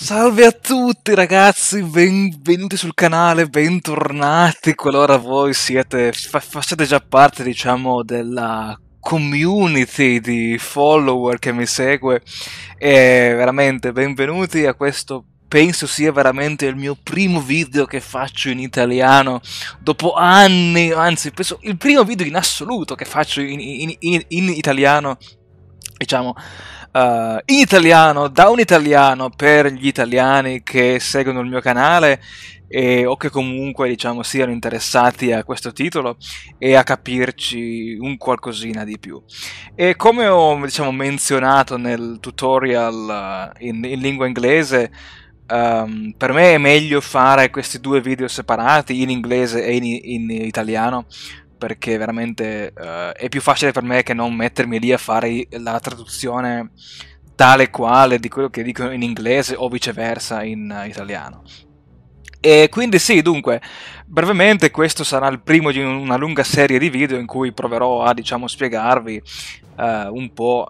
Salve a tutti ragazzi, benvenuti sul canale, bentornati qualora voi facciate già parte, diciamo, della community di follower che mi segue. E veramente benvenuti a questo, penso sia veramente il mio primo video che faccio in italiano dopo anni, anzi penso il primo video in assoluto che faccio in italiano, diciamo, in italiano, da un italiano per gli italiani che seguono il mio canale o che comunque, diciamo, siano interessati a questo titolo e a capirci un qualcosina di più. E come ho, diciamo, menzionato nel tutorial in lingua inglese, per me è meglio fare questi due video separati in inglese e in italiano, perché veramente è più facile per me che non mettermi lì a fare la traduzione tale quale di quello che dicono in inglese o viceversa in italiano. E quindi sì, dunque, brevemente questo sarà il primo di una lunga serie di video in cui proverò a, diciamo, spiegarvi un po'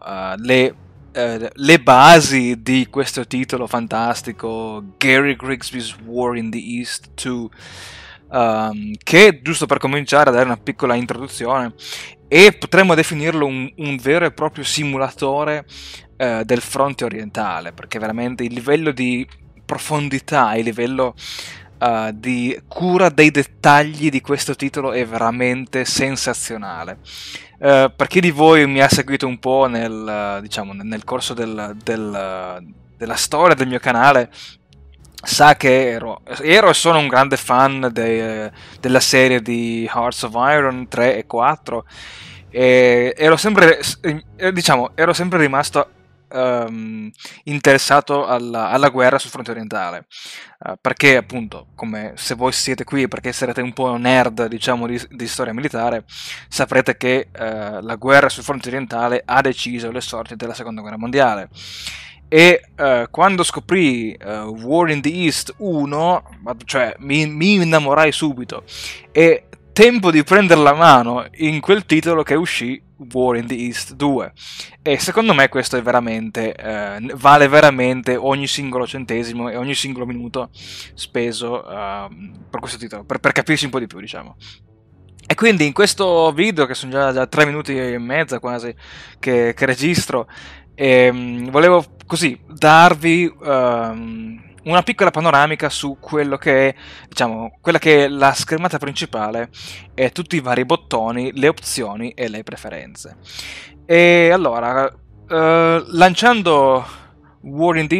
le basi di questo titolo fantastico, Gary Grigsby's War in the East 2, che, giusto per cominciare a dare una piccola introduzione, e potremmo definirlo un vero e proprio simulatore del fronte orientale, perché veramente il livello di profondità, il livello di cura dei dettagli di questo titolo è veramente sensazionale. Per chi di voi mi ha seguito un po' diciamo, nel corso della storia del mio canale, sa che ero e sono un grande fan della serie di Hearts of Iron 3 e 4, e ero sempre rimasto interessato alla guerra sul fronte orientale, perché appunto, come se voi siete qui perché sarete un po' nerd, diciamo, di storia militare, saprete che la guerra sul fronte orientale ha deciso le sorti della seconda guerra mondiale. E quando scoprì War in the East 1, cioè mi innamorai subito, e tempo di prendere la mano in quel titolo che uscì, War in the East 2, e secondo me questo è veramente vale veramente ogni singolo centesimo e ogni singolo minuto speso per questo titolo, per capirci un po' di più, diciamo. E quindi in questo video, che sono già 3 minuti e mezza quasi che registro, volevo così darvi una piccola panoramica su quello che è, diciamo, quella che è la schermata principale e tutti i vari bottoni, le opzioni e le preferenze. E allora, lanciando War in the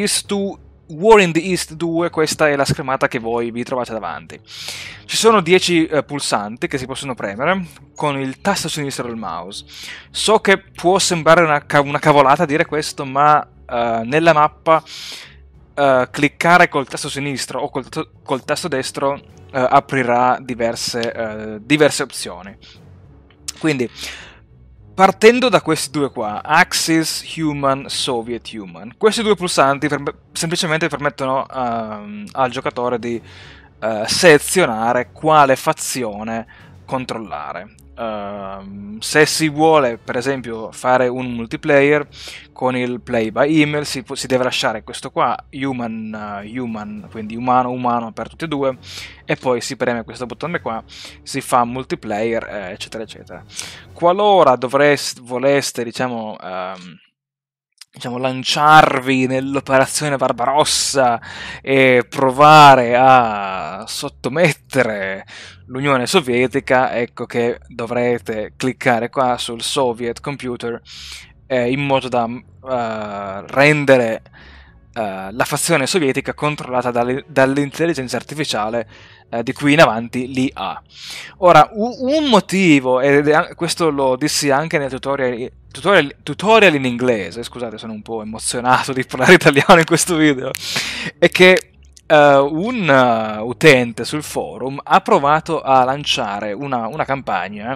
East 2, questa è la schermata che voi vi trovate davanti. Ci sono 10 pulsanti che si possono premere con il tasto sinistro del mouse. So che può sembrare una cavolata dire questo, ma nella mappa cliccare col tasto sinistro o col tasto destro aprirà diverse opzioni. Quindi, partendo da questi due qua, Axis Human, Soviet Human, questi due pulsanti semplicemente permettono al giocatore di selezionare quale fazione controllare. Se si vuole, per esempio, fare un multiplayer con il play by email, si deve lasciare questo qua, human, quindi umano per tutti e due, e poi si preme questo bottone qua, si fa multiplayer, eccetera eccetera. Qualora voleste, diciamo, lanciarvi nell'operazione Barbarossa e provare a sottomettere l'Unione Sovietica, ecco che dovrete cliccare qua sul Soviet Computer in modo da rendere la fazione sovietica controllata dall'intelligenza artificiale di qui in avanti l'IA. Ora, un motivo, e questo lo dissi anche nel tutorial in inglese, scusate, sono un po' emozionato di parlare italiano in questo video, è che un utente sul forum ha provato a lanciare una campagna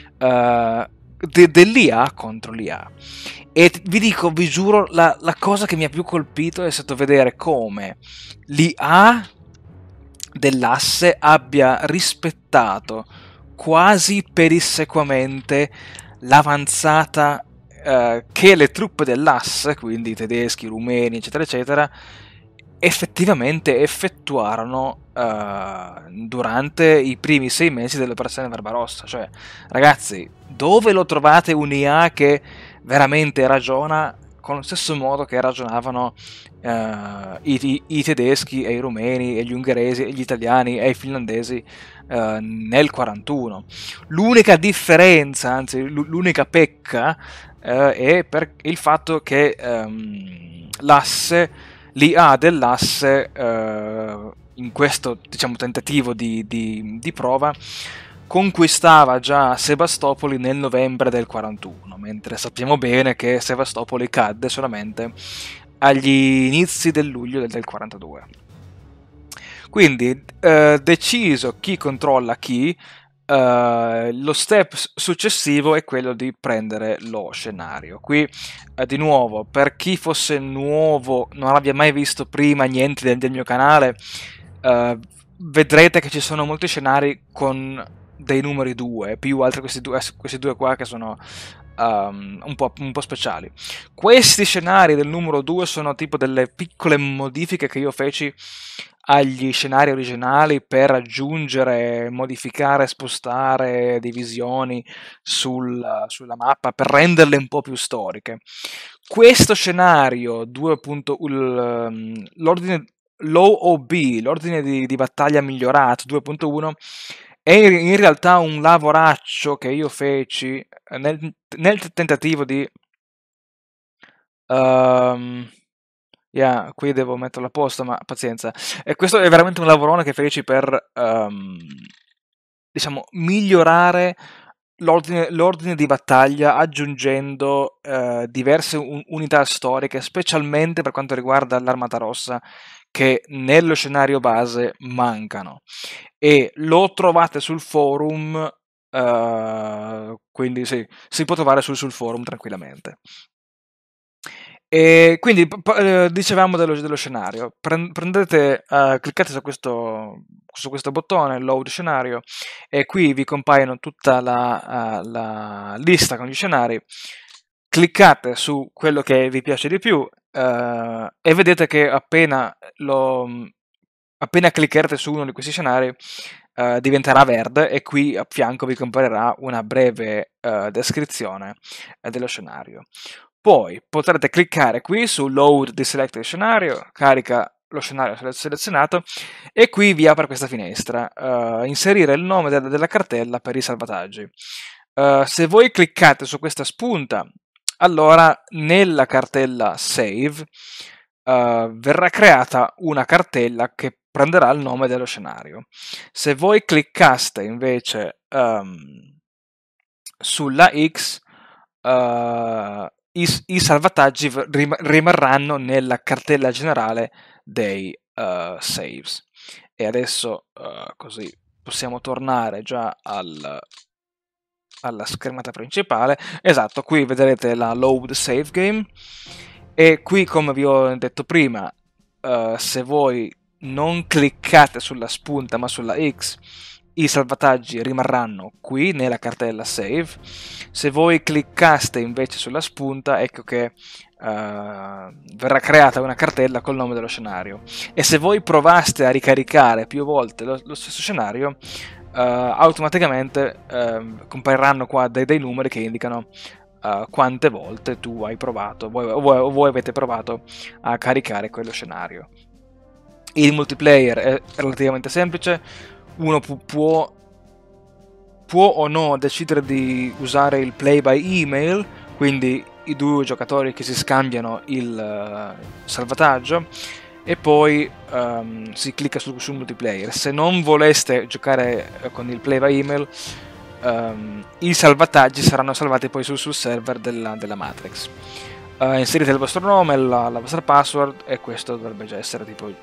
dell'IA contro l'IA. E vi giuro, la cosa che mi ha più colpito è stato vedere come l'IA dell'asse abbia rispettato quasi pedissequamente l'avanzata che le truppe dell'asse, quindi i tedeschi, i rumeni, eccetera eccetera, effettivamente effettuarono durante i primi 6 mesi dell'operazione Barbarossa. Cioè, ragazzi, dove lo trovate un'IA che veramente ragiona con lo stesso modo che ragionavano i tedeschi e i rumeni e gli ungheresi e gli italiani e i finlandesi nel 41? L'unica differenza, anzi l'unica pecca, è per il fatto che l'IA dell'asse, in questo, diciamo, tentativo di prova, conquistava già Sebastopoli nel novembre del 41, mentre sappiamo bene che Sebastopoli cadde solamente agli inizi del luglio del 42. Quindi, deciso chi controlla chi, lo step successivo è quello di prendere lo scenario. Qui, di nuovo, per chi fosse nuovo, non abbia mai visto prima niente del mio canale, vedrete che ci sono molti scenari con dei numeri 2, più altri questi due qua che sono un po' speciali. Questi scenari del numero 2 sono tipo delle piccole modifiche che io feci agli scenari originali per aggiungere, modificare, spostare divisioni sulla mappa, per renderle un po' più storiche. Questo scenario 2. L'ordine l'OOB, l'ordine di battaglia migliorato 2.1, è in realtà un lavoraccio che io feci nel tentativo di qui devo metterla a posto, ma pazienza. E questo è veramente un lavorone che feci per diciamo, migliorare l'ordine di battaglia, aggiungendo diverse unità storiche, specialmente per quanto riguarda l'Armata Rossa, che nello scenario base mancano. E lo trovate sul forum, quindi sì, si può trovare sul forum tranquillamente. E quindi dicevamo dello scenario. Prendete, cliccate su questo bottone, load scenario, e qui vi compaiono tutta la lista con gli scenari. Cliccate su quello che vi piace di più e vedete che appena cliccherete su uno di questi scenari diventerà verde, e qui a fianco vi comparirà una breve descrizione dello scenario. Poi potrete cliccare qui su Load di Selected Scenario, carica lo scenario selezionato, e qui vi apre questa finestra. Inserire il nome della cartella per i salvataggi. Se voi cliccate su questa spunta, allora nella cartella Save verrà creata una cartella che prenderà il nome dello scenario. Se voi cliccaste invece sulla X, i salvataggi rimarranno nella cartella generale dei saves. E adesso così possiamo tornare già alla schermata principale. Esatto, qui vedrete la load save game, e qui, come vi ho detto prima, se voi non cliccate sulla spunta ma sulla X, i salvataggi rimarranno qui nella cartella save. Se voi cliccaste invece sulla spunta, ecco che verrà creata una cartella col nome dello scenario, e se voi provaste a ricaricare più volte lo stesso scenario, automaticamente compariranno qua dei numeri che indicano quante volte tu hai provato, voi avete provato a caricare quello scenario. Il multiplayer è relativamente semplice. Uno può o no decidere di usare il play by email, quindi i due giocatori che si scambiano il salvataggio, e poi si clicca sul multiplayer. Se non voleste giocare con il play by email, i salvataggi saranno salvati poi sul server della Matrix. Inserite il vostro nome, la vostra password, e questo dovrebbe già essere tipo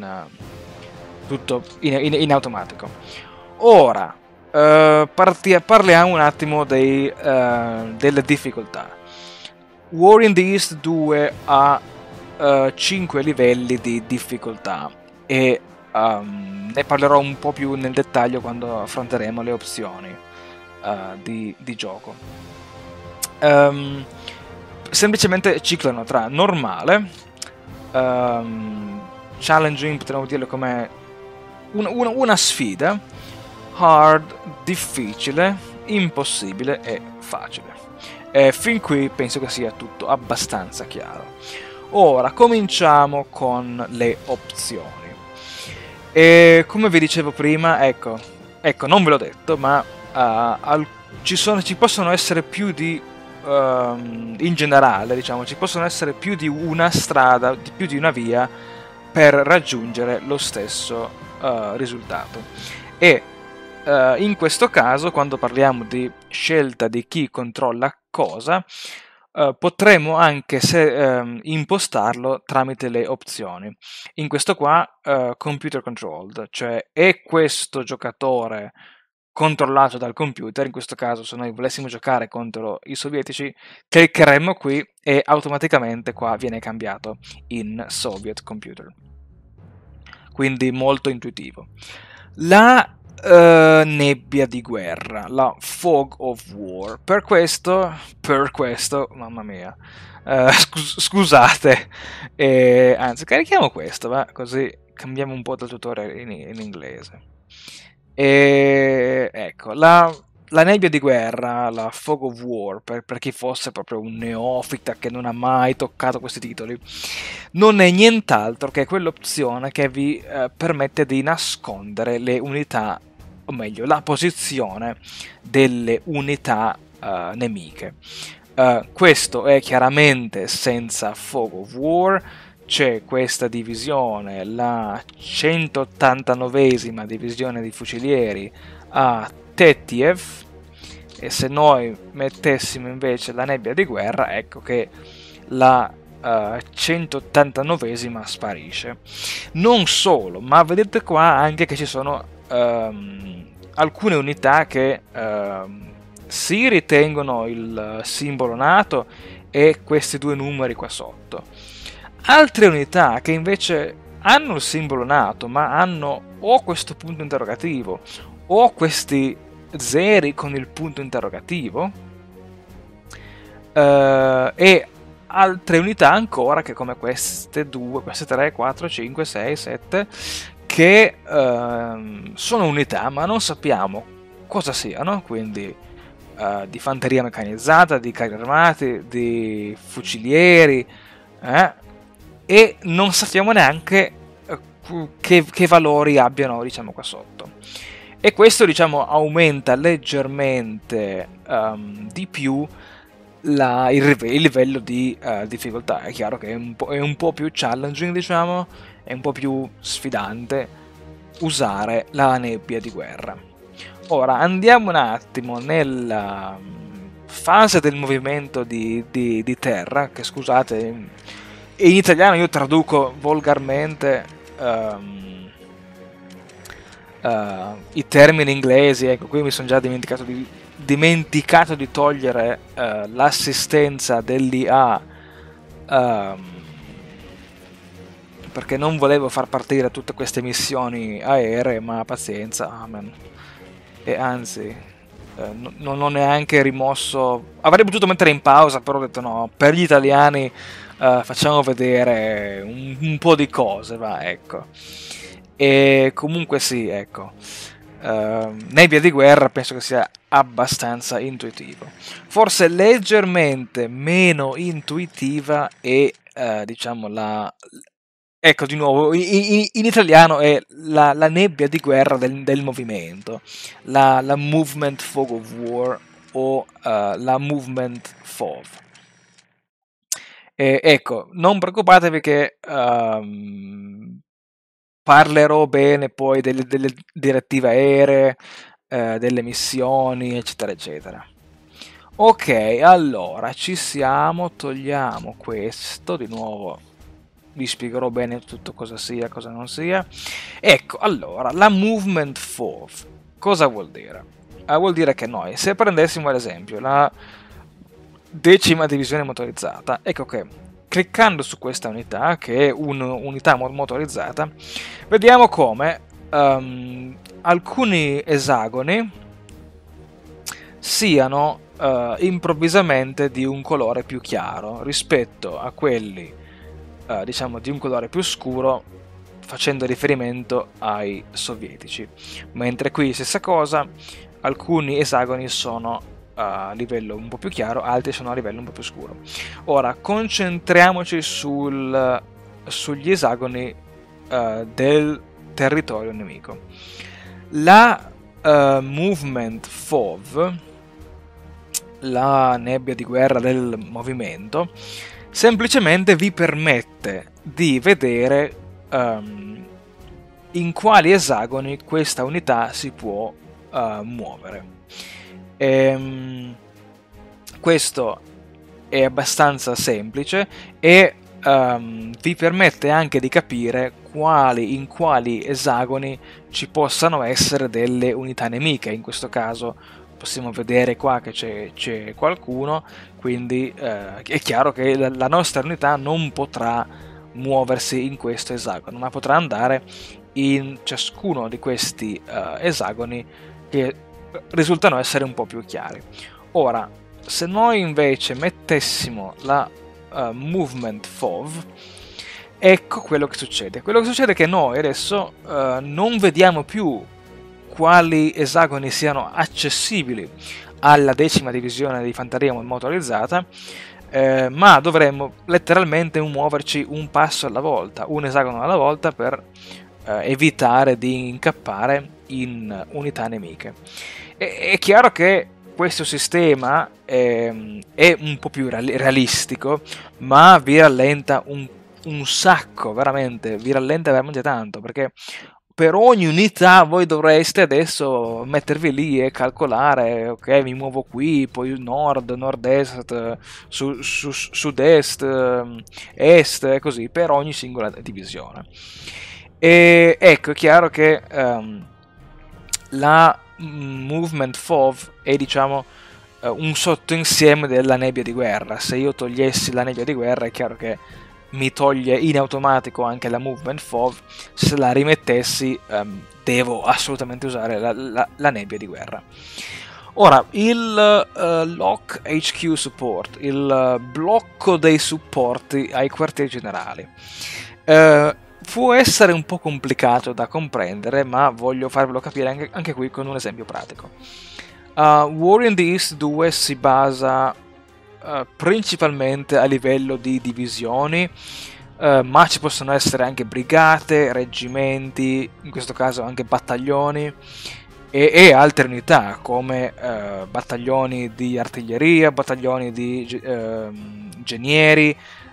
tutto in automatico. Ora parliamo un attimo delle difficoltà. War in the East 2 ha 5 livelli di difficoltà, e ne parlerò un po' più nel dettaglio quando affronteremo le opzioni di gioco. Semplicemente ciclano tra normale, challenging potremmo dirlo come una sfida, hard, difficile, impossibile e facile. Fin qui penso che sia tutto abbastanza chiaro. Ora cominciamo con le opzioni. E come vi dicevo prima, ecco, non ve l'ho detto, ma ci possono essere più di in generale, diciamo, ci possono essere più di una strada, più di una via per raggiungere lo stesso risultato. E in questo caso, quando parliamo di scelta di chi controlla cosa, potremo anche impostarlo tramite le opzioni. In questo qua, computer controlled, cioè è questo giocatore controllato dal computer. In questo caso, se noi volessimo giocare contro i sovietici, cliccheremmo qui e automaticamente qua viene cambiato in Soviet computer. Quindi molto intuitivo. La nebbia di guerra, la fog of war. Per questo, mamma mia, scusate, anzi carichiamo questo, va? Così cambiamo un po' dal tutorial in inglese. E ecco, la nebbia di guerra, la fog of war, per chi fosse proprio un neofita che non ha mai toccato questi titoli, non è nient'altro che quell'opzione che vi permette di nascondere le unità, o meglio, la posizione delle unità nemiche. Questo è chiaramente senza fog of war. C'è questa divisione, la 189esima divisione di fucilieri a Tetiev, e se noi mettessimo invece la nebbia di guerra, ecco che la 189esima sparisce. Non solo, ma vedete qua anche che ci sono alcune unità che si ritengono il simbolo NATO e questi due numeri qua sotto. Altre unità che invece hanno il simbolo NATO, ma hanno o questo punto interrogativo o questi zeri con il punto interrogativo, e altre unità ancora che come queste 3, 4, 5, 6, 7, che sono unità ma non sappiamo cosa siano, quindi di fanteria meccanizzata, di carri armati, di fucilieri, e non sappiamo neanche che valori abbiano, diciamo, qua sotto. E questo, diciamo, aumenta leggermente di più il livello di difficoltà. È chiaro che è un po' più challenging, diciamo, è un po' più sfidante usare la nebbia di guerra. Ora andiamo un attimo nella fase del movimento di terra, che scusate, in italiano io traduco volgarmente i termini inglesi. Ecco, qui mi sono già dimenticato di togliere l'assistenza dell'IA, perché non volevo far partire tutte queste missioni aeree, ma pazienza, amen. E anzi, non ho neanche rimosso, avrei potuto mettere in pausa, però ho detto no, per gli italiani facciamo vedere un po' di cose, va, ecco. E comunque sì, ecco, nebbia di guerra penso che sia abbastanza intuitivo. Forse leggermente meno intuitiva è diciamo ecco, di nuovo in italiano è la nebbia di guerra del movimento, la movement fog of war o la movement fog. Ecco, non preoccupatevi che parlerò bene poi delle direttive aeree, delle missioni, eccetera, eccetera. Ok, allora, ci siamo, togliamo questo, di nuovo vi spiegherò bene tutto cosa sia, cosa non sia. Ecco, allora, la movement fog, cosa vuol dire? Vuol dire che noi, se prendessimo ad esempio la 10ª divisione motorizzata, ecco che cliccando su questa unità, che è un'unità motorizzata, vediamo come alcuni esagoni siano improvvisamente di un colore più chiaro rispetto a quelli diciamo di un colore più scuro facendo riferimento ai sovietici, mentre qui stessa cosa, alcuni esagoni sono a livello un po' più chiaro, altri sono a livello un po' più scuro. Ora concentriamoci sugli esagoni del territorio nemico. La Movement FOV, la nebbia di guerra del movimento, semplicemente vi permette di vedere in quali esagoni questa unità si può muovere. Questo è abbastanza semplice e vi permette anche di capire in quali esagoni ci possano essere delle unità nemiche. In questo caso possiamo vedere qua che c'è qualcuno, quindi è chiaro che la nostra unità non potrà muoversi in questo esagono, ma potrà andare in ciascuno di questi esagoni che risultano essere un po' più chiari. Ora, se noi invece mettessimo la Movement FOV, ecco quello che succede. Quello che succede è che noi adesso non vediamo più quali esagoni siano accessibili alla 10ª divisione di fanteria motorizzata, ma dovremmo letteralmente muoverci un passo alla volta, un esagono alla volta, per evitare di incappare in unità nemiche. È chiaro che questo sistema è un po' più realistico, ma vi rallenta un sacco, veramente, vi rallenta veramente tanto, perché per ogni unità voi dovreste adesso mettervi lì e calcolare, ok, mi muovo qui, poi nord, nord-est, sud-est, est, e così, per ogni singola divisione. E ecco, è chiaro che la Movement FOV è, diciamo, un sottoinsieme della nebbia di guerra. Se io togliessi la nebbia di guerra, è chiaro che mi toglie in automatico anche la Movement FOV. Se la rimettessi, devo assolutamente usare la nebbia di guerra. Ora, il Lock HQ Support, il blocco dei supporti ai quartieri generali, può essere un po' complicato da comprendere, ma voglio farvelo capire anche qui con un esempio pratico. War in the East 2 si basa principalmente a livello di divisioni, ma ci possono essere anche brigate, reggimenti, in questo caso anche battaglioni e altre unità come battaglioni di artiglieria, battaglioni di genieri,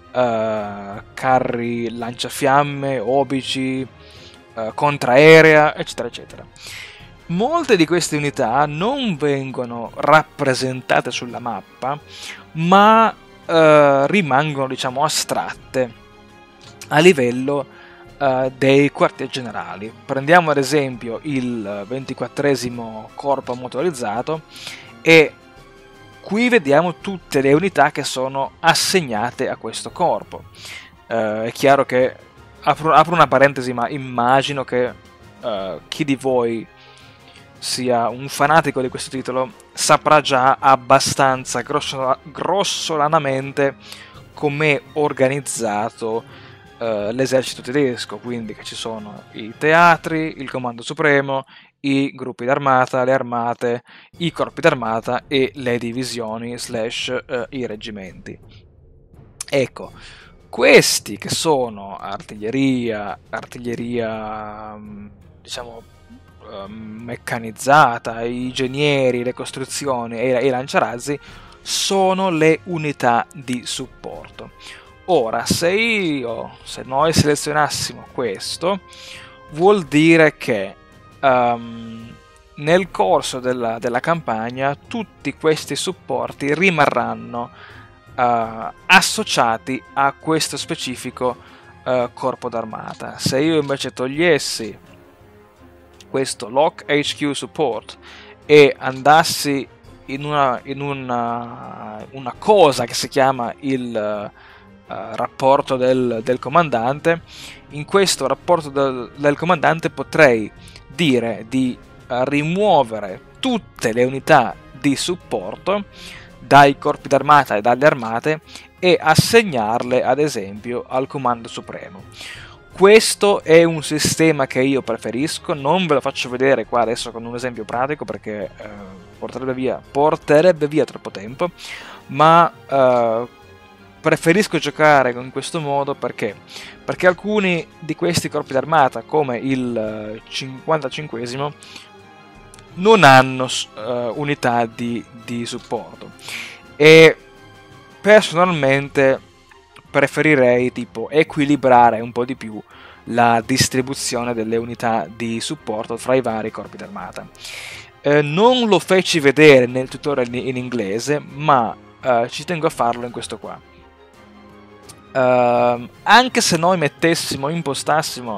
carri lanciafiamme, obici, contraerea, eccetera eccetera. Molte di queste unità non vengono rappresentate sulla mappa, ma rimangono, diciamo, astratte a livello dei quartieri generali. Prendiamo ad esempio il 24esimo corpo motorizzato e qui vediamo tutte le unità che sono assegnate a questo corpo. È chiaro che apro una parentesi, ma immagino che chi di voi sia un fanatico di questo titolo saprà già abbastanza grossolanamente com'è organizzato l'esercito tedesco, quindi che ci sono i teatri, il comando supremo, i gruppi d'armata, le armate, i corpi d'armata e le divisioni / i reggimenti. Ecco, questi che sono artiglieria diciamo meccanizzata, i genieri, le costruzioni e i lanciarazzi sono le unità di supporto. Ora, se noi selezionassimo questo, vuol dire che nel corso della campagna tutti questi supporti rimarranno associati a questo specifico corpo d'armata. Se io invece togliessi questo Lock HQ Support e andassi in una cosa che si chiama il rapporto del comandante, in questo rapporto del comandante potrei dire di rimuovere tutte le unità di supporto dai corpi d'armata e dalle armate e assegnarle ad esempio al comando supremo. Questo è un sistema che io preferisco, non ve lo faccio vedere qua adesso con un esempio pratico perché porterebbe via troppo tempo, ma preferisco giocare in questo modo perché alcuni di questi corpi d'armata, come il 55esimo, non hanno unità di supporto, e personalmente preferirei tipo equilibrare un po' di più la distribuzione delle unità di supporto fra i vari corpi d'armata. Non lo feci vedere nel tutorial in inglese, ma ci tengo a farlo in questo qua. Anche se noi impostassimo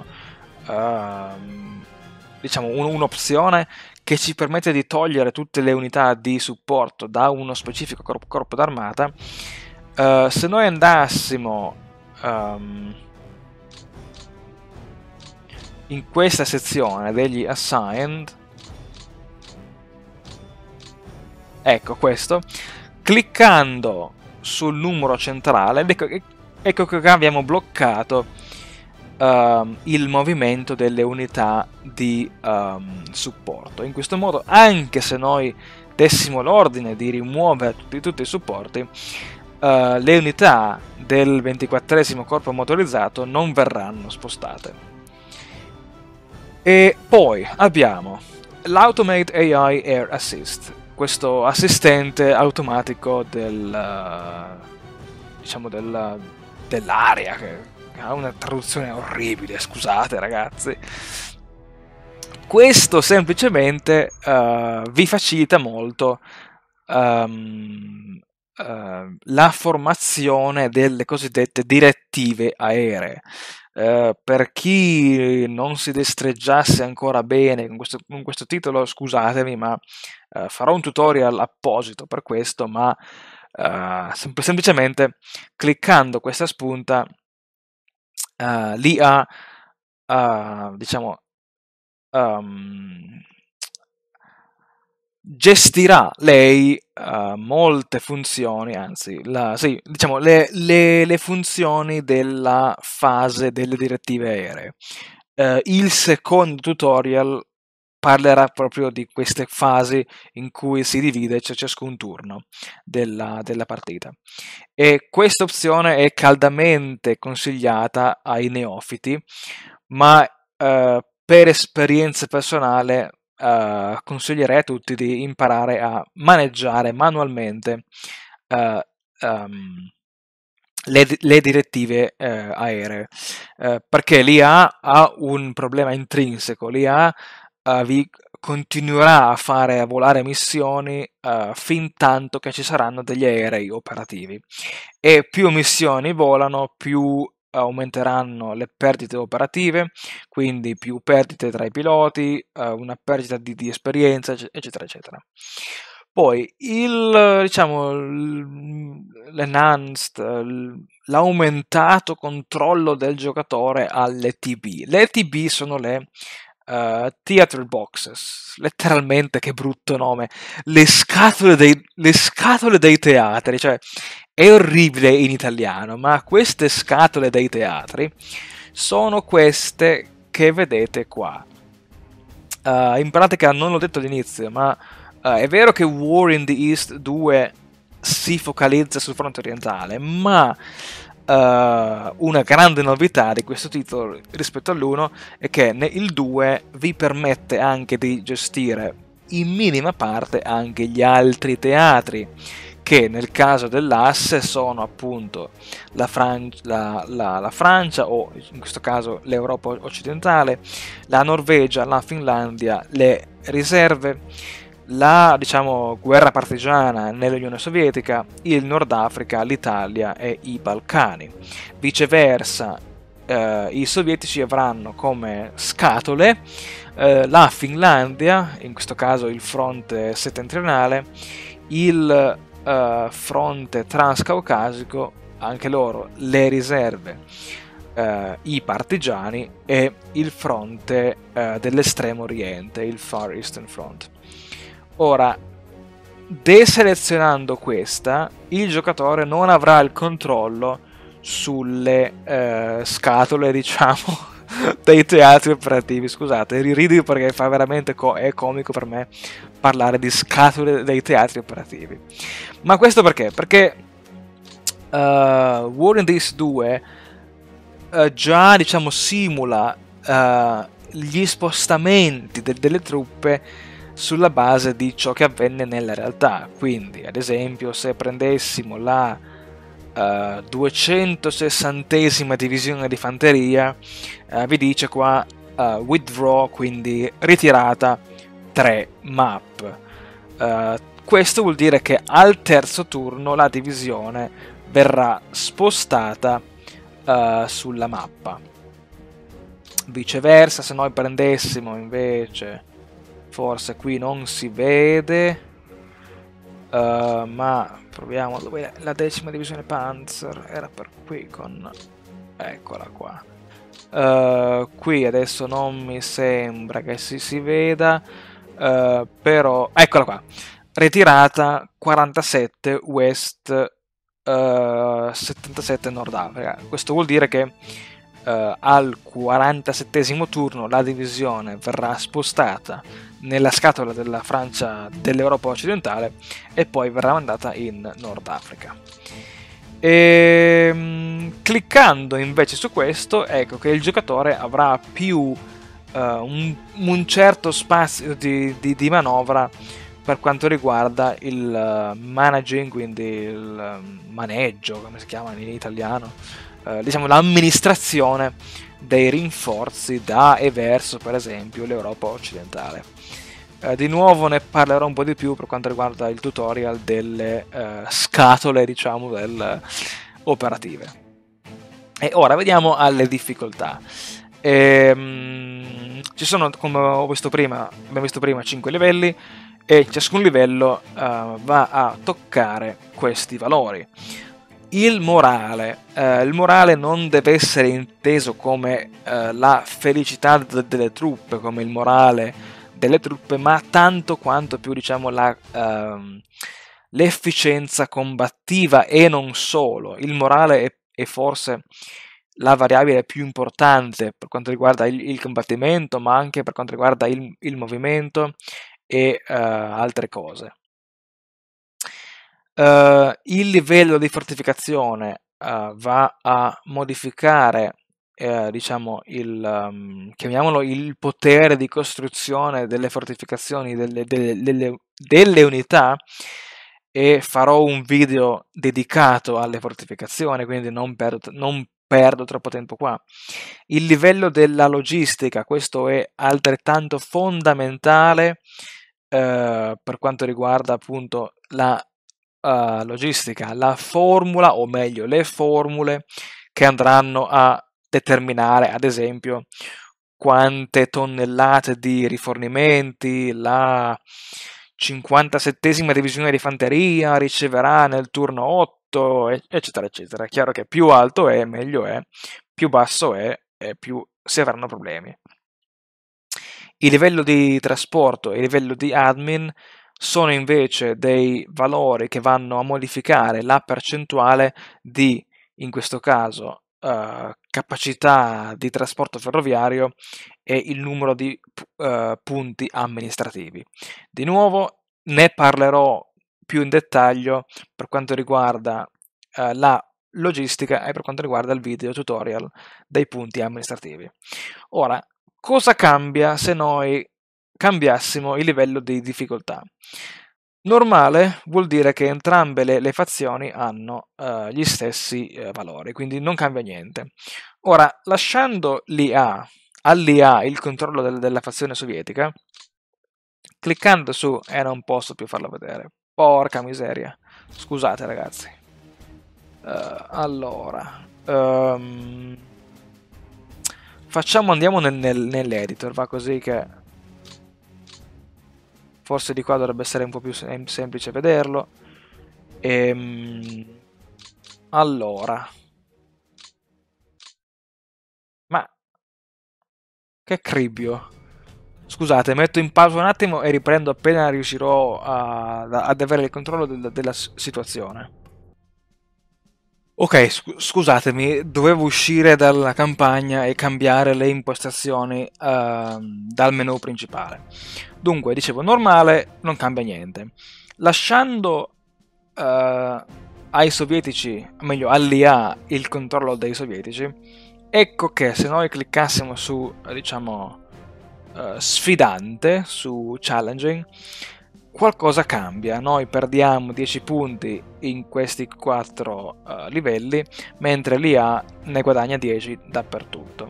diciamo un'opzione che ci permette di togliere tutte le unità di supporto da uno specifico corpo d'armata, se noi andassimo in questa sezione degli assigned, ecco questo, cliccando sul numero centrale, ecco che abbiamo bloccato il movimento delle unità di supporto. In questo modo, anche se noi dessimo l'ordine di rimuovere tutti i supporti, le unità del 24esimo corpo motorizzato non verranno spostate. E poi abbiamo l'Automate AI Air Assist, questo assistente automatico dell'aria, che ha una traduzione orribile, scusate ragazzi. Questo semplicemente vi facilita molto la formazione delle cosiddette direttive aeree. Per chi non si destreggiasse ancora bene con questo titolo, scusatemi, ma farò un tutorial apposito per questo, ma semplicemente cliccando questa spunta l'IA diciamo gestirà lei molte funzioni, anzi diciamo le funzioni della fase delle direttive aeree. Il secondo tutorial parlerà proprio di queste fasi in cui si divide ciascun turno della partita, e questa opzione è caldamente consigliata ai neofiti, ma per esperienza personale consiglierei a tutti di imparare a maneggiare manualmente le direttive aeree, perché l'IA ha un problema intrinseco. L'IA vi continuerà a volare missioni fin tanto che ci saranno degli aerei operativi, e più missioni volano, più aumenteranno le perdite operative, quindi più perdite tra i piloti, una perdita di esperienza, eccetera eccetera. Poi l'enhanced, l'aumentato controllo del giocatore alle TB. Le TB sono le theater boxes, letteralmente, che brutto nome, le scatole dei teatri, cioè è orribile in italiano, ma queste scatole dei teatri sono queste che vedete qua. In pratica non l'ho detto all'inizio, ma è vero che War in the East 2 si focalizza sul fronte orientale, ma una grande novità di questo titolo rispetto all'1 è che il 2 vi permette anche di gestire in minima parte anche gli altri teatri, che nel caso dell'asse sono appunto la Francia, o in questo caso l'Europa occidentale, la Norvegia, la Finlandia, le riserve, la guerra partigiana nell'Unione Sovietica, il Nord Africa, l'Italia e i Balcani. Viceversa, i sovietici avranno come scatole la Finlandia, in questo caso il fronte settentrionale, il fronte transcaucasico, anche loro le riserve, i partigiani, e il fronte dell'estremo oriente, il Far Eastern Front. Ora, deselezionando questa, il giocatore non avrà il controllo sulle scatole, diciamo, dei teatri operativi. Scusate, ridi perché fa veramente è comico per me parlare di scatole dei teatri operativi. Ma questo perché? Perché War and Peace 2 già, diciamo, simula gli spostamenti delle truppe sulla base di ciò che avvenne nella realtà. Quindi, ad esempio, se prendessimo la 260esima divisione di fanteria, vi dice qua withdraw, quindi ritirata 3 map. Questo vuol dire che al terzo turno la divisione verrà spostata sulla mappa. Viceversa, se noi prendessimo invece, forse qui non si vede, ma proviamo, dove la 10ª divisione Panzer era per qui con, eccola qua. Qui adesso non mi sembra che si veda, però eccola qua, ritirata 47 West, 77 Nord Africa. Questo vuol dire che al 47esimo turno la divisione verrà spostata nella scatola della Francia dell'Europa occidentale e poi verrà mandata in Nord Africa. Cliccando invece su questo, ecco che il giocatore avrà più un certo spazio di manovra per quanto riguarda il managing, quindi il maneggio, come si chiama in italiano, diciamo l'amministrazione dei rinforzi da e verso, per esempio, l'Europa occidentale. Di nuovo ne parlerò un po' di più per quanto riguarda il tutorial delle scatole, diciamo, operative. E ora vediamo alle difficoltà. Ci sono, come abbiamo visto prima, 5 livelli, e ciascun livello va a toccare questi valori. Il morale non deve essere inteso come la felicità delle truppe, come il morale delle truppe, ma tanto quanto più, diciamo, l'efficienza combattiva, e non solo. Il morale è forse la variabile più importante per quanto riguarda il combattimento, ma anche per quanto riguarda il movimento e altre cose. Il livello di fortificazione va a modificare, diciamo, chiamiamolo il potere di costruzione delle fortificazioni delle unità, e farò un video dedicato alle fortificazioni, quindi non perdo troppo tempo qua. Il livello della logistica, questo è altrettanto fondamentale per quanto riguarda appunto la logistica, la formula, o meglio le formule che andranno a determinare, ad esempio, quante tonnellate di rifornimenti la 57esima divisione di fanteria riceverà nel turno 8, eccetera eccetera. È chiaro che più alto è, meglio è, più basso è, e più si avranno problemi. Il livello di trasporto e il livello di admin sono invece dei valori che vanno a modificare la percentuale di, in questo caso, capacità di trasporto ferroviario e il numero di punti amministrativi. Di nuovo ne parlerò più in dettaglio per quanto riguarda la logistica e per quanto riguarda il video tutorial dei punti amministrativi. Ora, cosa cambia se noi cambiassimo il livello di difficoltà? Normale vuol dire che entrambe le fazioni hanno gli stessi valori, quindi non cambia niente. Ora, lasciando all'IA il controllo della fazione sovietica, cliccando su, non posso più farlo vedere, porca miseria, scusate ragazzi. Allora, andiamo nell'editor, va, così che forse di qua dovrebbe essere un po' più semplice vederlo. Allora, ma che cribbio. Scusate, metto in pausa un attimo e riprendo appena riuscirò ad avere il controllo della situazione. Ok, scusatemi, dovevo uscire dalla campagna e cambiare le impostazioni dal menu principale. Dunque, dicevo, normale non cambia niente. Lasciando ai sovietici, o meglio all'IA, il controllo dei sovietici, ecco che se noi cliccassimo su, diciamo, sfidante, su challenging, qualcosa cambia. Noi perdiamo 10 punti in questi 4 livelli, mentre l'IA ne guadagna 10 dappertutto.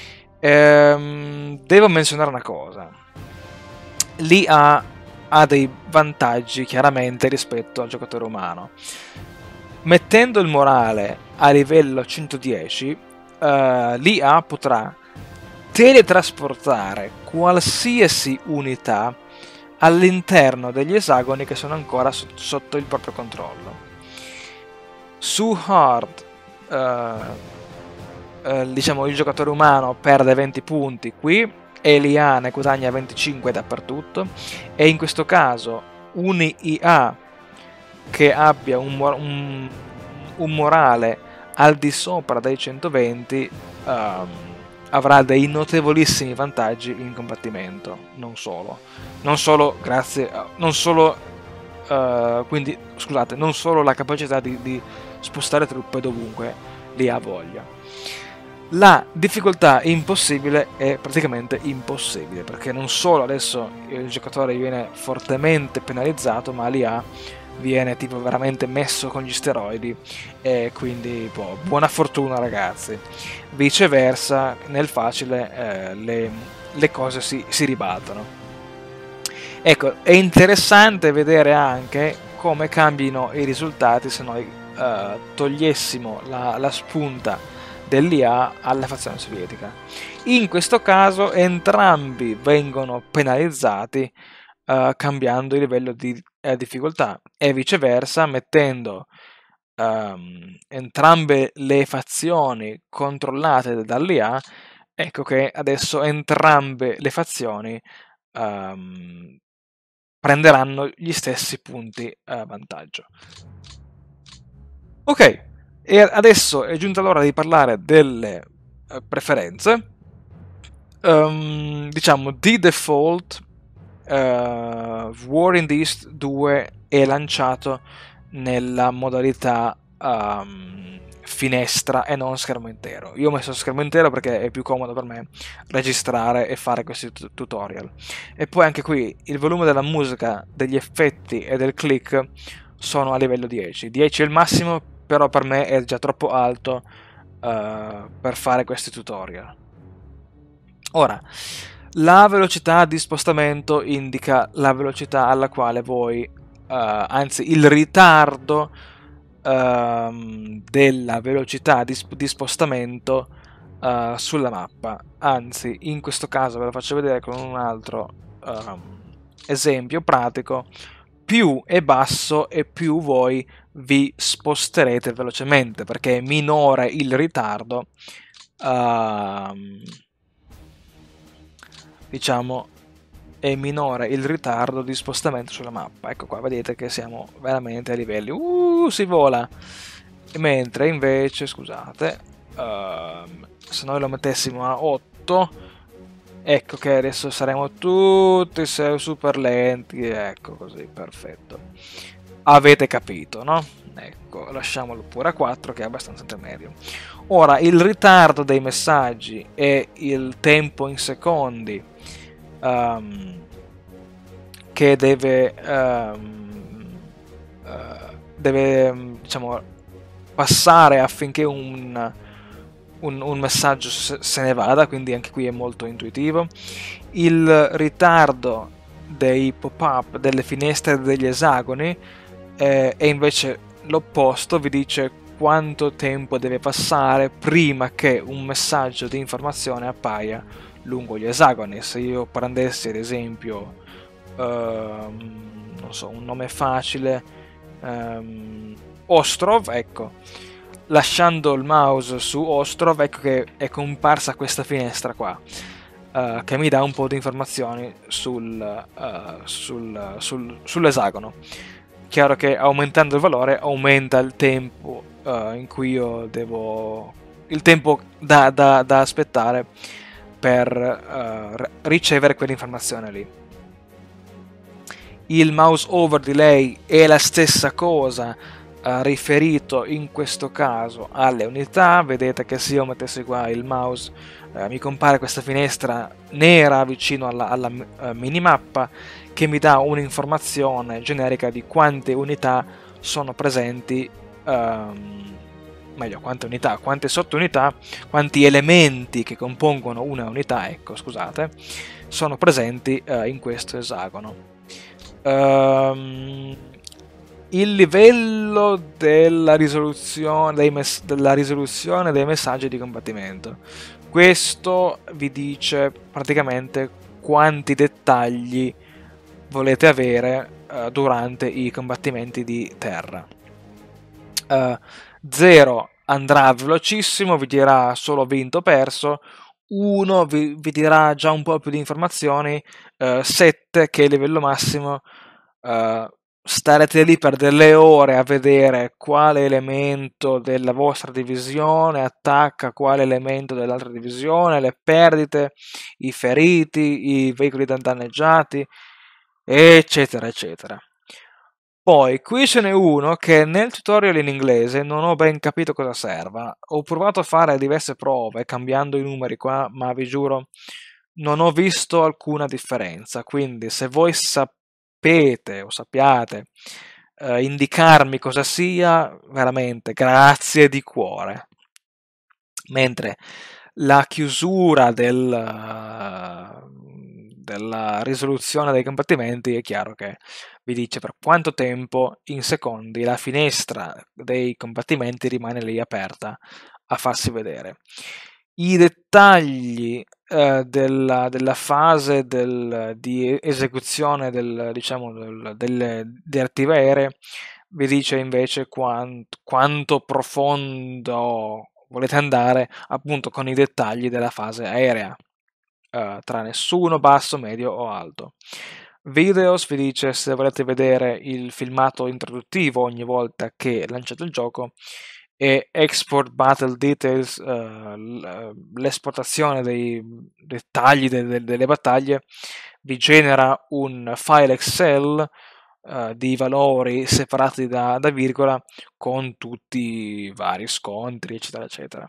Devo menzionare una cosa. L'IA ha dei vantaggi chiaramente rispetto al giocatore umano. Mettendo il morale a livello 110, l'IA potrà teletrasportare qualsiasi unità all'interno degli esagoni che sono ancora sotto il proprio controllo. Su hard, diciamo, il giocatore umano perde 20 punti qui e l'IA ne guadagna 25 dappertutto, e in questo caso un'IA che abbia un morale al di sopra dei 120 avrà dei notevolissimi vantaggi in combattimento, non solo grazie quindi scusate, non solo la capacità di spostare truppe dovunque li ha voglia. La difficoltà impossibile è praticamente impossibile, perché non solo adesso il giocatore viene fortemente penalizzato, ma l'IA viene tipo veramente messo con gli steroidi, e quindi buona fortuna ragazzi. Viceversa nel facile le cose si ribaltano. Ecco, è interessante vedere anche come cambino i risultati se noi togliessimo la spunta dell'IA alla fazione sovietica. In questo caso entrambi vengono penalizzati cambiando il livello di difficoltà, e viceversa mettendo entrambe le fazioni controllate dall'IA. Ecco che adesso entrambe le fazioni prenderanno gli stessi punti vantaggio. Ok, e adesso è giunta l'ora di parlare delle preferenze. Diciamo di default War in the East 2 è lanciato nella modalità finestra e non schermo intero. Io ho messo schermo intero perché è più comodo per me registrare e fare questi tutorial. E poi anche qui il volume della musica, degli effetti e del click sono a livello 10. 10 è il massimo, però per me è già troppo alto per fare questi tutorial. Ora, la velocità di spostamento indica la velocità alla quale voi, anzi il ritardo della velocità di spostamento sulla mappa. Anzi, in questo caso ve lo faccio vedere con un altro esempio pratico. Più è basso e più voi vi sposterete velocemente, perché è minore il ritardo, diciamo, è minore il ritardo di spostamento sulla mappa. Ecco qua, vedete che siamo veramente a livelli si vola. Mentre invece, scusate, se noi lo mettessimo a 8, ecco che adesso saremo tutti super lenti. Ecco così, perfetto. Avete capito, no? Ecco, lasciamolo pure a 4 che è abbastanza intermedio. Ora, il ritardo dei messaggi e il tempo in secondi che deve diciamo, passare affinché un messaggio se ne vada, quindi anche qui è molto intuitivo. Il ritardo dei pop-up, delle finestre degli esagoni è invece l'opposto, vi dice quanto tempo deve passare prima che un messaggio di informazione appaia lungo gli esagoni. Se io prendessi ad esempio non so, un nome facile, Ostrov, ecco, lasciando il mouse su Ostrov, ecco che è comparsa questa finestra qua, che mi dà un po' di informazioni sull'esagono. chiaro che aumentando il valore aumenta il tempo in cui io devo... il tempo da aspettare per ricevere quell'informazione lì. Il mouse over delay è la stessa cosa, riferito in questo caso alle unità. Vedete che se io mettessi qua il mouse mi compare questa finestra nera vicino alla minimappa che mi dà un'informazione generica di quante unità sono presenti, meglio, quante unità, quante sottounità, quanti elementi che compongono una unità, ecco, scusate, sono presenti in questo esagono. Il livello della risoluzione dei messaggi di combattimento. Questo vi dice praticamente quanti dettagli volete avere durante i combattimenti di terra. 0 andrà velocissimo, vi dirà solo vinto o perso. 1 vi dirà già un po' più di informazioni. 7, che è il livello massimo, starete lì per delle ore a vedere quale elemento della vostra divisione attacca quale elemento dell'altra divisione, le perdite, i feriti, i veicoli danneggiati, eccetera eccetera. Poi qui ce n'è uno che nel tutorial in inglese non ho ben capito cosa serva. Ho provato a fare diverse prove cambiando i numeri qua, ma vi giuro non ho visto alcuna differenza. Quindi se voi sapete o sappiate indicarmi cosa sia, veramente grazie di cuore. Mentre la chiusura della risoluzione dei combattimenti è chiaro che vi dice per quanto tempo in secondi la finestra dei combattimenti rimane lì aperta a farsi vedere. I dettagli della fase di esecuzione delle direttive aeree vi dice invece quanto profondo volete andare, appunto con i dettagli della fase aerea, tra nessuno, basso, medio o alto. Videos vi dice se volete vedere il filmato introduttivo ogni volta che lanciate il gioco, e Export Battle Details, l'esportazione dei dettagli delle battaglie, vi genera un file Excel di valori separati da virgola con tutti i vari scontri, eccetera, eccetera.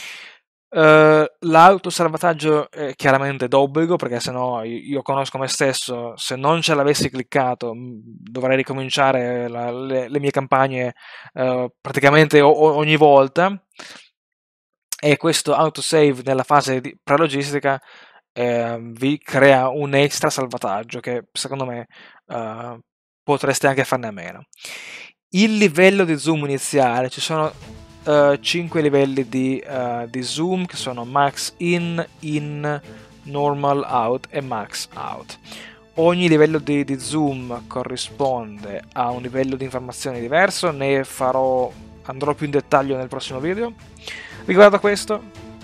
L'autosalvataggio è chiaramente d'obbligo, perché sennò io conosco me stesso, se non ce l'avessi cliccato dovrei ricominciare le mie campagne praticamente ogni volta, e questo autosave nella fase di prelogistica vi crea un extra salvataggio che secondo me potreste anche farne a meno. Il livello di zoom iniziale, ci sono 5 livelli di zoom che sono max in, normal out e max out. Ogni livello di zoom corrisponde a un livello di informazione diverso, andrò più in dettaglio nel prossimo video. Riguardo a questo,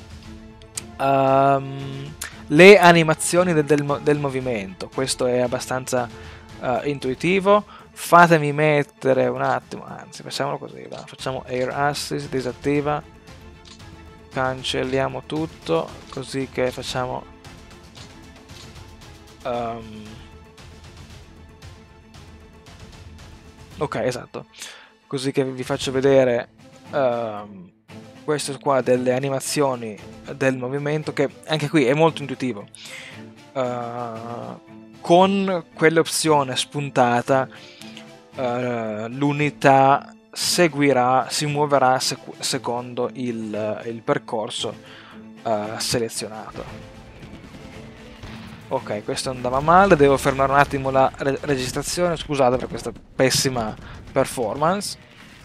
le animazioni del movimento, questo è abbastanza intuitivo. Fatemi mettere un attimo, anzi facciamolo così, facciamo Air Assist, disattiva, cancelliamo tutto, così che facciamo ok, esatto, così che vi faccio vedere questo qua delle animazioni del movimento, che anche qui è molto intuitivo. Con quell'opzione spuntata l'unità si muoverà secondo il percorso selezionato. Ok, questo andava male, devo fermare un attimo la registrazione, scusate per questa pessima performance.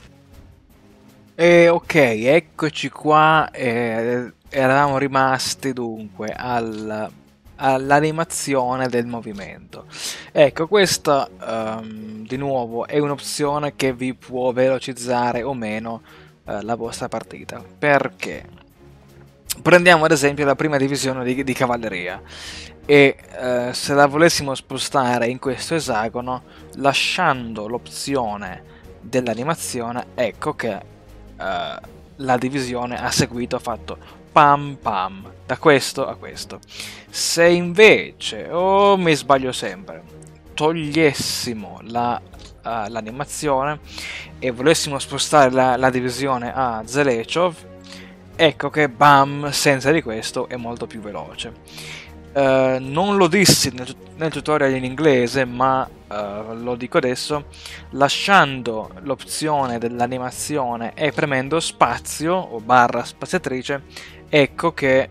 E ok, eccoci qua, eravamo rimasti dunque all'animazione del movimento. Ecco, questa di nuovo è un'opzione che vi può velocizzare o meno la vostra partita. Perché? Prendiamo ad esempio la prima divisione di cavalleria e se la volessimo spostare in questo esagono, lasciando l'opzione dell'animazione, ecco che la divisione ha seguito, ha fatto pam pam, da questo a questo. Se invece, mi sbaglio sempre, togliessimo l'animazione e volessimo spostare la divisione a Zelechov, ecco che bam, senza di questo è molto più veloce. Non lo dissi nel tutorial in inglese, ma lo dico adesso, lasciando l'opzione dell'animazione e premendo spazio o barra spaziatrice, ecco che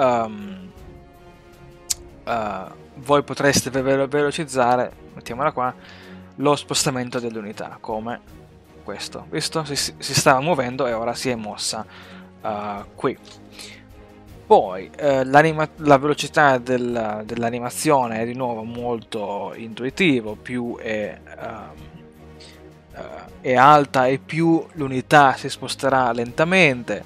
voi potreste velocizzare, mettiamola qua, lo spostamento delle unità, come questo. Visto? Si stava muovendo e ora si è mossa qui. Poi la velocità dell'animazione è di nuovo molto intuitivo, più è alta e più l'unità si sposterà lentamente.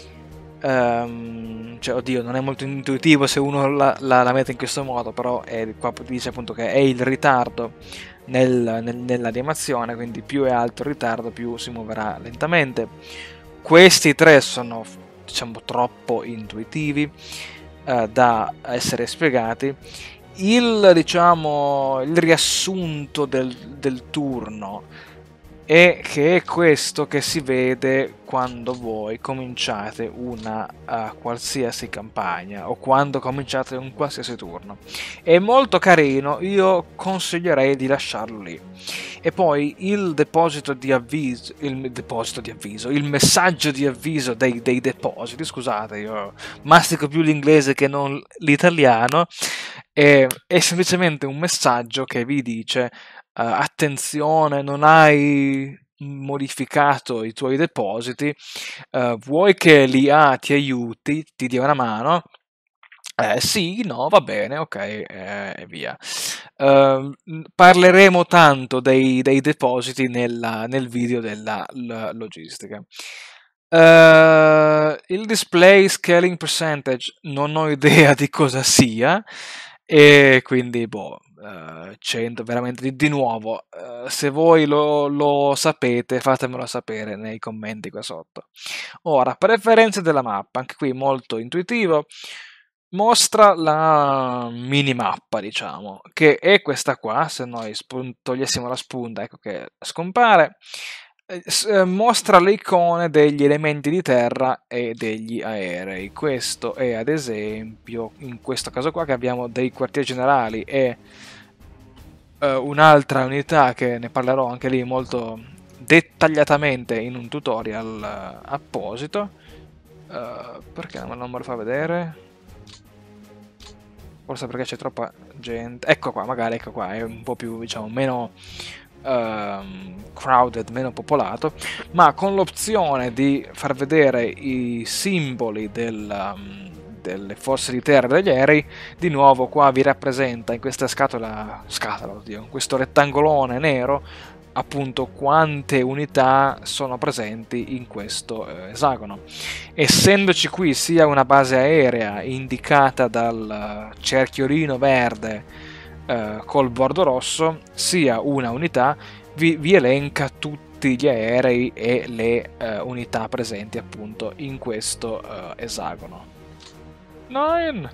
Cioè, oddio, non è molto intuitivo se uno la mette in questo modo, però qua dice appunto che è il ritardo nell'animazione, quindi più è alto il ritardo, più si muoverà lentamente. Questi tre sono, diciamo, troppo intuitivi da essere spiegati. Diciamo, il riassunto del turno e che è questo che si vede quando voi cominciate una qualsiasi campagna o quando cominciate un qualsiasi turno. È molto carino, io consiglierei di lasciarlo lì. E poi il messaggio di avviso dei depositi, scusate, io mastico più l'inglese che non l'italiano, è semplicemente un messaggio che vi dice attenzione, non hai modificato i tuoi depositi, vuoi che l'IA ti aiuti, ti dia una mano? Sì, no, va bene, ok, e via. Parleremo tanto dei depositi nel video della logistica. Il display scaling percentage non ho idea di cosa sia, e quindi 100 veramente di nuovo, se voi lo sapete fatemelo sapere nei commenti qua sotto. Ora, preferenze della mappa, anche qui molto intuitivo. Mostra la minimappa, diciamo, che è questa qua. Se noi togliessimo la spunta, ecco che scompare. Mostra le icone degli elementi di terra e degli aerei. Questo è ad esempio, in questo caso qua, che abbiamo dei quartieri generali e un'altra unità che ne parlerò anche lì molto dettagliatamente in un tutorial apposito. Perché non me lo fa vedere? Forse perché c'è troppa gente. Ecco qua, magari ecco qua, è un po' più, diciamo, meno crowded, meno popolato, ma con l'opzione di far vedere i simboli delle forze di terra degli aerei, di nuovo qua vi rappresenta in questa oddio, questo rettangolone nero, appunto quante unità sono presenti in questo esagono. Essendoci qui sia una base aerea indicata dal cerchiolino verde col bordo rosso, sia una unità vi elenca tutti gli aerei e le unità presenti appunto in questo esagono. 9.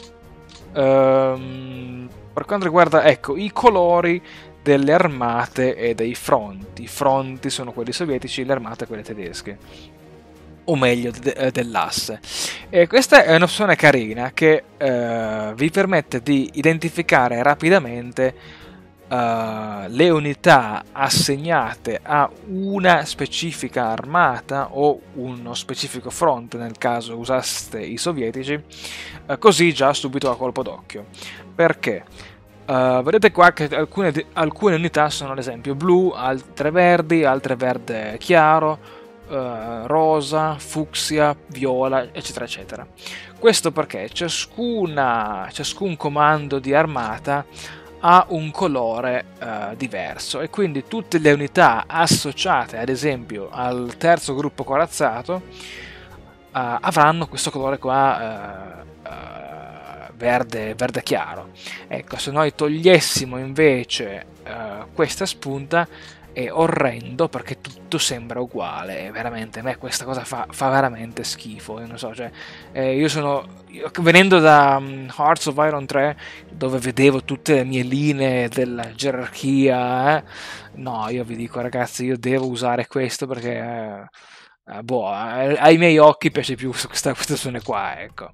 Per quanto riguarda, ecco, i colori delle armate e dei fronti. I fronti sono quelli sovietici, le armate quelle tedesche, o meglio dell'asse. E questa è un'opzione carina che vi permette di identificare rapidamente le unità assegnate a una specifica armata o uno specifico fronte nel caso usaste i sovietici, così già subito a colpo d'occhio. Perché? Vedete qua che alcune unità sono ad esempio blu, altre verdi, altre verde chiaro, rosa, fucsia, viola, eccetera eccetera. Questo perché ciascun comando di armata ha un colore diverso e quindi tutte le unità associate ad esempio al terzo gruppo corazzato avranno questo colore qua verde chiaro. Ecco, se noi togliessimo invece questa spunta è orrendo, perché tutto sembra uguale. Veramente, a me questa cosa fa veramente schifo. Non so, cioè, venendo da Hearts of Iron 3, dove vedevo tutte le mie linee della gerarchia, no, io vi dico ragazzi, io devo usare questo perché ai miei occhi piace più questa versione qua, ecco.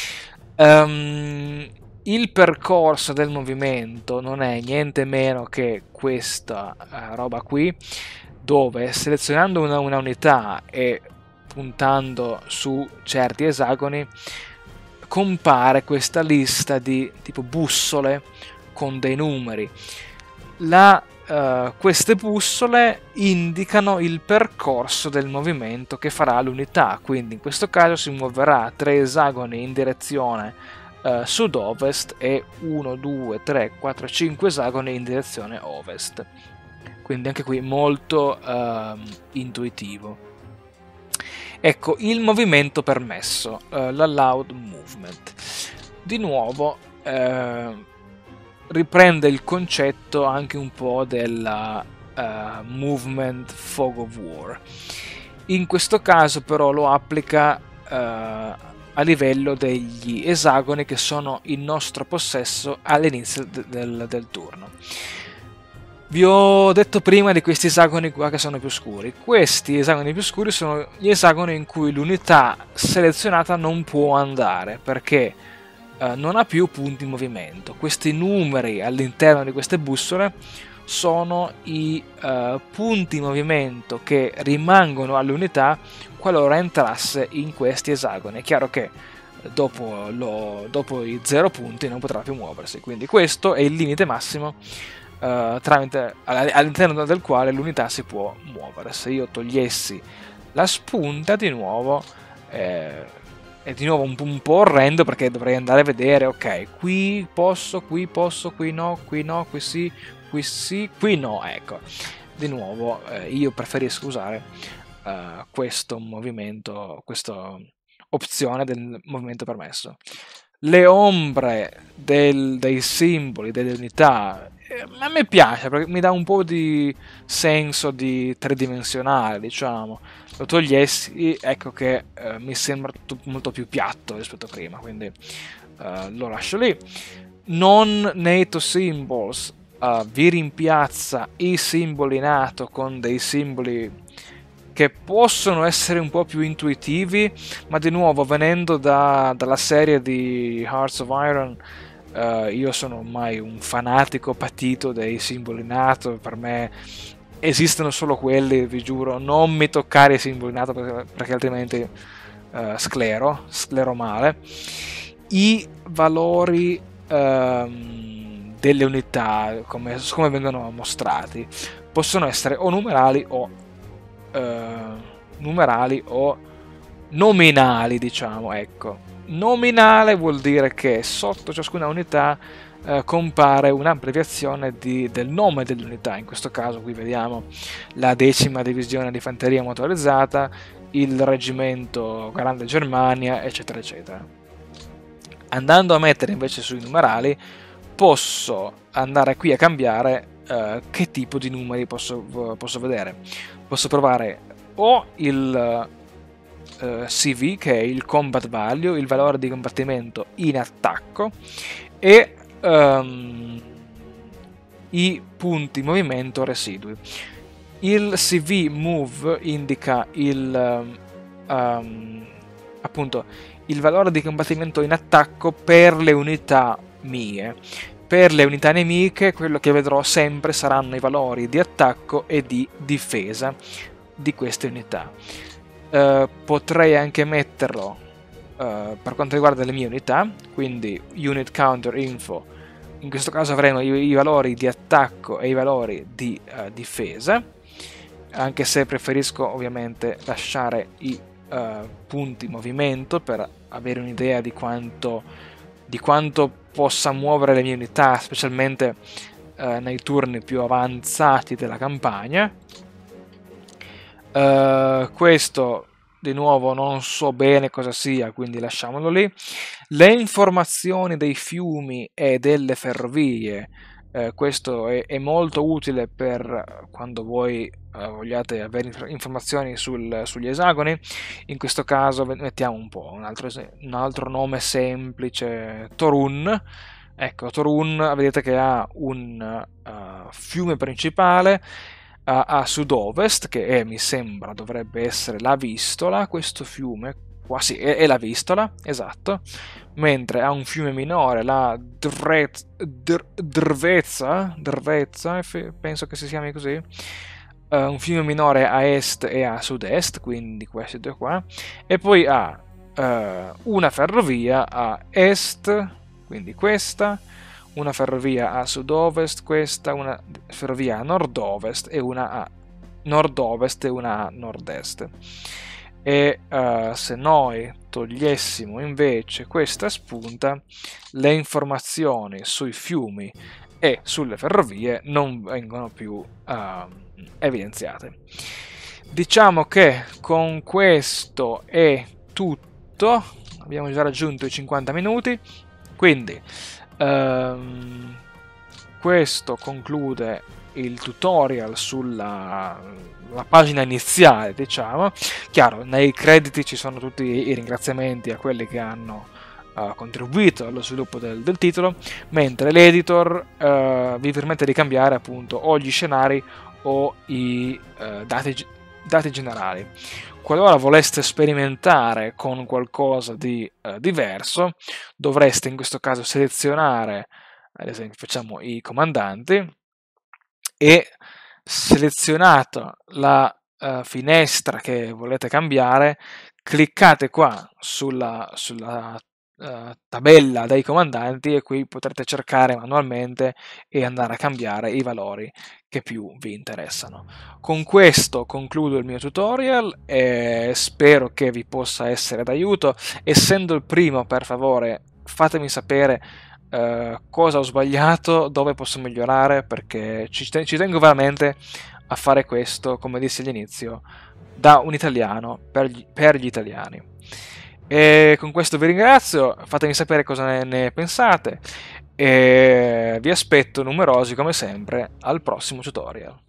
Il percorso del movimento non è niente meno che questa roba qui, dove selezionando una unità e puntando su certi esagoni compare questa lista di tipo bussole con dei numeri. Queste bussole indicano il percorso del movimento che farà l'unità, quindi in questo caso si muoverà 3 esagoni in direzione sud-ovest e 1, 2, 3, 4, 5 esagoni in direzione ovest. Quindi anche qui molto intuitivo. Ecco, il movimento permesso, l'allowed movement. Di nuovo riprende il concetto anche un po' della movement fog of war. In questo caso però lo applica a livello degli esagoni che sono in nostro possesso all'inizio del turno. Vi ho detto prima di questi esagoni qua che sono più scuri. Questi esagoni più scuri sono gli esagoni in cui l'unità selezionata non può andare, perché non ha più punti in movimento. Questi numeri all'interno di queste bussole sono i punti in movimento che rimangono all'unità qualora entrasse in questi esagoni. È chiaro che dopo i 0 punti non potrà più muoversi, quindi questo è il limite massimo all'interno del quale l'unità si può muovere. Se io togliessi la spunta di nuovo è di nuovo un po' orrendo, perché dovrei andare a vedere, ok, qui posso, qui no, qui sì, qui no, ecco. Di nuovo io preferisco usare questo movimento, questa opzione del movimento permesso. Le ombre dei simboli, delle unità, a me piace perché mi dà un po' di senso di tridimensionale, diciamo. Lo togliessi, ecco che mi sembra tutto molto più piatto rispetto a prima, quindi lo lascio lì. Non NATO symbols, vi rimpiazza i simboli NATO con dei simboli che possono essere un po' più intuitivi, ma di nuovo venendo dalla serie di Hearts of Iron, io sono ormai un fanatico patito dei simboli NATO. Per me esistono solo quelli, vi giuro, non mi toccare i simboli NATO perché altrimenti sclero male. I valori delle unità, come vengono mostrati, possono essere o numerali o nominali, diciamo, ecco. Nominale vuol dire che sotto ciascuna unità compare un'abbreviazione del nome dell'unità. In questo caso qui vediamo la 10ª divisione di fanteria motorizzata, il reggimento Grande Germania, eccetera eccetera. Andando a mettere invece sui numerali, posso andare qui a cambiare che tipo di numeri posso vedere. Posso provare o il CV, che è il combat value, il valore di combattimento in attacco, e i punti movimento residui. Il CV move indica appunto il valore di combattimento in attacco per le unità mie. Per le unità nemiche quello che vedrò sempre saranno i valori di attacco e di difesa di queste unità. Potrei anche metterlo per quanto riguarda le mie unità, quindi unit counter info. In questo caso avremo i valori di attacco e i valori di difesa, anche se preferisco ovviamente lasciare i punti movimento per avere un'idea di quanto possa muovere le mie unità, specialmente nei turni più avanzati della campagna. Questo di nuovo non so bene cosa sia, quindi lasciamolo lì. Le informazioni dei fiumi e delle ferrovie, questo è molto utile per quando voi vogliate avere informazioni sugli esagoni. In questo caso mettiamo un po' un altro nome semplice, Torun. Ecco, Torun vedete che ha un fiume principale a sud-ovest, che mi sembra dovrebbe essere la Vistola, questo fiume qua, sì, è la Vistola, esatto, mentre ha un fiume minore, la Drvezza, penso che si chiami così, un fiume minore a est e a sud-est, quindi questi due qua, e poi ha una ferrovia a est, quindi questa, una ferrovia a sud-ovest, questa, una ferrovia a nord-ovest e una a nord-ovest e una a nord-est. E se noi togliessimo invece questa spunta, le informazioni sui fiumi e sulle ferrovie non vengono più evidenziate. Diciamo che con questo è tutto, abbiamo già raggiunto i 50 minuti, quindi questo conclude il tutorial sulla pagina iniziale, diciamo. Chiaro, nei crediti ci sono tutti i ringraziamenti a quelli che hanno contribuito allo sviluppo del titolo, mentre l'editor vi permette di cambiare appunto o gli scenari o i dati generali. Qualora voleste sperimentare con qualcosa di diverso, dovreste in questo caso selezionare, ad esempio facciamo i comandanti, e selezionata la finestra che volete cambiare, cliccate qua sulla tabella dei comandanti e qui potrete cercare manualmente e andare a cambiare i valori che più vi interessano. Con questo concludo il mio tutorial e spero che vi possa essere d'aiuto. Essendo il primo, per favore fatemi sapere cosa ho sbagliato, dove posso migliorare, perché ci tengo veramente a fare questo, come dissi all'inizio, da un italiano per gli italiani. E con questo vi ringrazio, fatemi sapere cosa ne pensate e vi aspetto numerosi come sempre al prossimo tutorial.